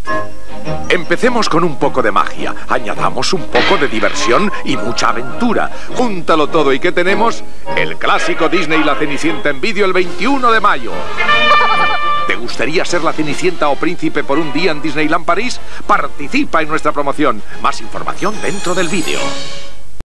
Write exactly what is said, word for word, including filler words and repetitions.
Empecemos con un poco de magia, añadamos un poco de diversión y mucha aventura. Júntalo todo y ¿qué tenemos? El clásico Disney La Cenicienta en vídeo el veintiuno de mayo. ¿Te gustaría ser la Cenicienta o príncipe por un día en Disneyland París? Participa en nuestra promoción. Más información dentro del vídeo.